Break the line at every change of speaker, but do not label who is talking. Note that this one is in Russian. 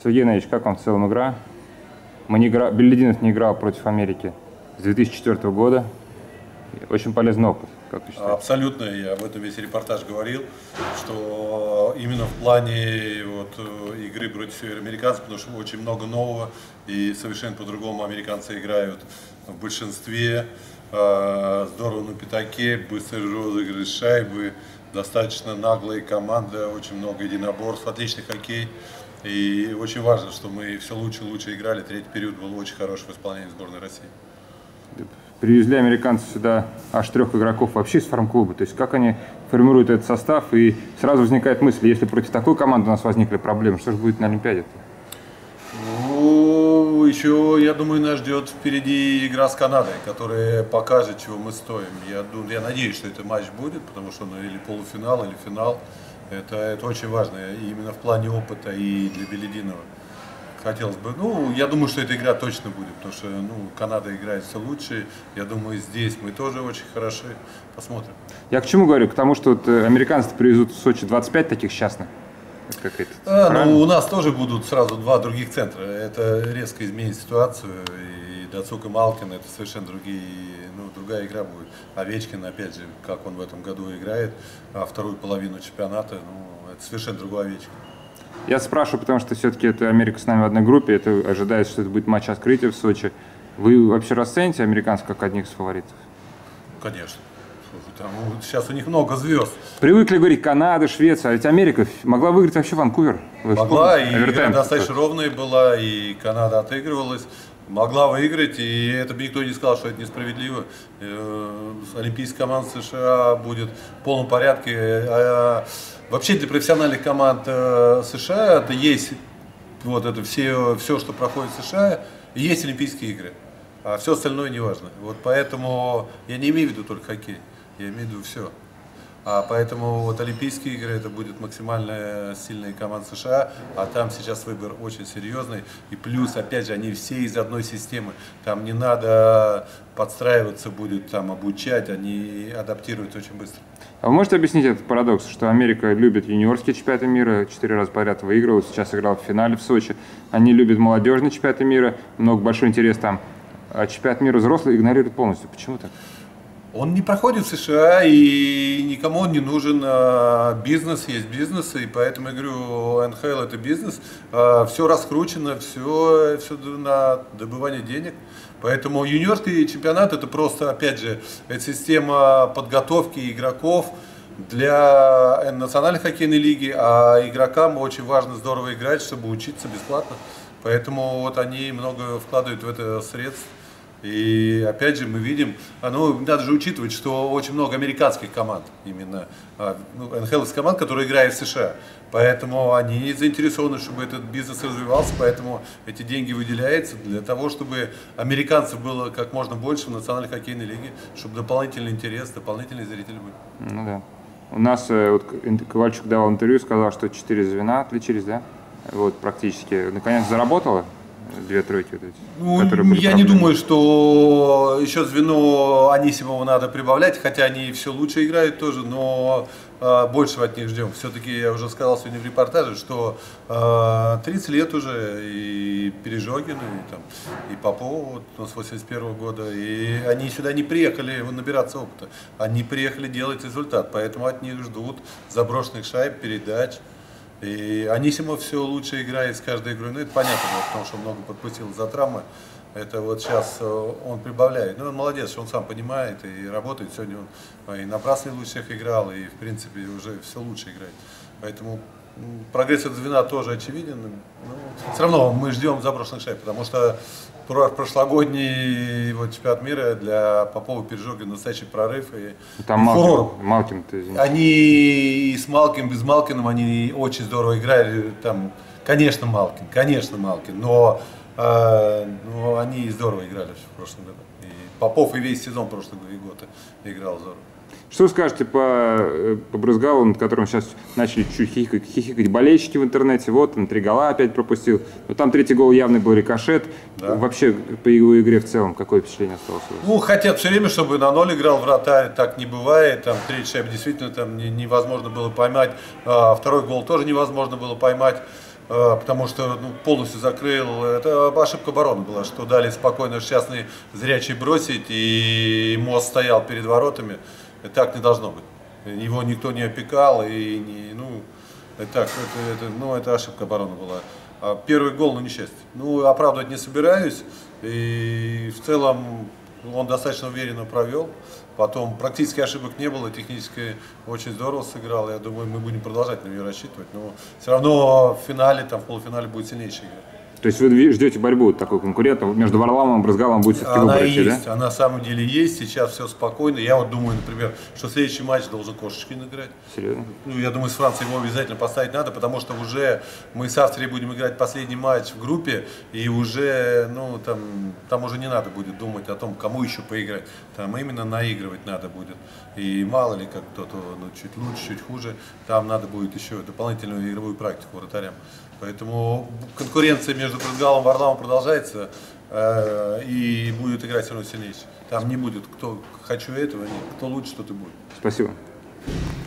Сергей Геннадьевич, как вам в целом игра? Белединов не играл против Америки с 2004 года. Очень полезный опыт, как вы считаете?
Абсолютно, я об этом весь репортаж говорил, что именно в плане игры против североамериканцев, потому что очень много нового и совершенно по-другому американцы играют в большинстве. Здорово на пятаке, быстрый розыгрыш шайбы, достаточно наглая команда, очень много единоборств, отличный хоккей. И очень важно, что мы все лучше и лучше играли. Третий период был очень хороший в исполнении сборной России.
Привезли американцы сюда аж 3 игроков вообще из фарм-клуба. То есть как они формируют этот состав? И сразу возникает мысль, если против такой команды у нас возникли проблемы, что же будет на Олимпиаде-то?
Ну, еще, я думаю, нас ждет впереди игра с Канадой, которая покажет, чего мы стоим. Я надеюсь, что этот матч будет, потому что или полуфинал, или финал. Это очень важно именно в плане опыта и для Белединова. Хотелось бы, я думаю, что эта игра точно будет, потому что Канада играет все лучше. Я думаю, здесь мы тоже очень хороши. Посмотрим.
Я к чему говорю? К тому, что американцы привезут в Сочи 25 таких частных.
У нас тоже будут сразу 2 других центра. Это резко изменит ситуацию. И Дацук и Малкин — это совершенно другая игра будет. Овечкин, опять же, как он в этом году играет, а вторую половину чемпионата, это совершенно другой Овечкин.
Я спрашиваю, потому что все-таки это Америка с нами в одной группе, это ожидается, что это будет матч открытия в Сочи. Вы вообще расцените американцев как одних из фаворитов?
Конечно. Сейчас у них много звезд.
Привыкли говорить Канада, Швеция, а ведь Америка могла выиграть вообще Ванкувер.
Могла, и игра достаточно ровная была, и Канада отыгрывалась. Могла выиграть, и это бы никто не сказал, что это несправедливо. Олимпийская команда США будет в полном порядке. Вообще для профессиональных команд США это есть все, что проходит в США, и есть Олимпийские игры. А все остальное не важно. Поэтому я не имею в виду только хоккей, я имею в виду все. Поэтому Олимпийские игры — это будет максимально сильная команда США, а там сейчас выбор очень серьезный. И плюс, опять же, они все из одной системы. Там не надо подстраиваться будет, там обучать, они адаптируются очень быстро.
А вы можете объяснить этот парадокс, что Америка любит юниорские чемпионаты мира, 4 раза подряд выигрывала, сейчас играл в финале в Сочи. Они любят молодежные чемпионаты мира, большой интерес там. А чемпионат мира взрослый игнорируют полностью. Почему так?
Он не проходит в США, и никому он не нужен. Бизнес есть бизнес, и поэтому я говорю, НХЛ — это бизнес. Все раскручено, все на добывание денег. Поэтому юниорский чемпионат — это просто, опять же, это система подготовки игроков для национальной хоккейной лиги, а игрокам очень важно здорово играть, чтобы учиться бесплатно. Поэтому они много вкладывают в это средств. И опять же мы видим, надо же учитывать, что очень много американских команд, именно НХЛ команд, которые играют в США. Поэтому они заинтересованы, чтобы этот бизнес развивался, поэтому эти деньги выделяются для того, чтобы американцев было как можно больше в национальной хоккейной лиге, чтобы дополнительный интерес, дополнительные зрители были.
Ну да. У нас Ковальчук давал интервью, сказал, что 4 звена отличились, да? Практически. Наконец заработало 2 тройки
я не думаю, что еще звено Анисимова надо прибавлять, хотя они все лучше играют тоже, но большего от них ждем. Все-таки я уже сказал сегодня в репортаже, что 30 лет уже и Пережогин, и Попов с 81 года, и они сюда не приехали набираться опыта, они приехали делать результат, поэтому от них ждут заброшенных шайб, передач. И Анисимов все лучше играет с каждой игрой. Это понятно, потому что много подпустил за травмы. Это сейчас он прибавляет. Он молодец, что он сам понимает и работает. Сегодня он и на красный луч всех играл, и в принципе уже все лучше играет. Поэтому прогресс этого звена тоже очевиден. Но все равно мы ждем заброшенных шайб, потому что прошлогодний чемпионат мира для Попова и Пережогина настоящий прорыв.
Там Малкин,
они и с Малкиным, без Малкиным они очень здорово играли. Конечно, Малкин, но они здорово играли в прошлом году. И Попов и весь сезон прошлого года играл здорово.
Что вы скажете по Брызгалу, над которым сейчас начали чуть хихикать болельщики в интернете? Он 3 гола опять пропустил. Но там 3-й гол явный был рикошет. Да. Вообще по его игре в целом какое впечатление осталось у вас?
Хотят все время, чтобы на 0 играл вратарь. Так не бывает. 3 шайбы действительно невозможно было поймать. 2-й гол тоже невозможно было поймать. потому что полностью закрыл. Это ошибка обороны была, что дали спокойно частный зрячий бросить, и мост стоял перед воротами. И так не должно быть. Его никто не опекал, и это ошибка обороны была. А первый гол, несчастье. Оправдывать не собираюсь. И в целом он достаточно уверенно провел. Потом практически ошибок не было, технически очень здорово сыграл. Я думаю, мы будем продолжать на нее рассчитывать. Но все равно в финале, в полуфинале будет сильнейшая игра.
То есть вы ждете борьбу такой конкурента между Варламовым и Брызгаловым будет все-таки выборочный, да?
Она на самом деле есть, сейчас все спокойно. Я думаю, например, что следующий матч должен Кошечкин играть.
Серьезно?
Я думаю, с Францией его обязательно поставить надо, потому что уже мы с Австрией будем играть последний матч в группе, и уже, там уже не надо будет думать о том, кому еще поиграть. Там именно наигрывать надо будет. И мало ли, как кто-то чуть лучше, чуть хуже, там надо будет еще дополнительную игровую практику вратарям. Поэтому конкуренция между Брызгаловым и Варламовым продолжается, и будет играть все равно сильнейший. Там не будет, кто хочу этого, нет, кто лучше, тот и будет.
Спасибо.